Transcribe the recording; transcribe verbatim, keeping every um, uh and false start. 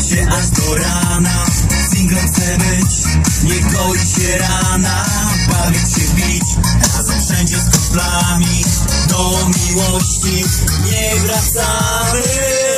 się aż do rana. Singlem chcę być, nie goi się rana. Bawić się, bić, razem wszędzie z kumplami. Do miłości nie wracamy.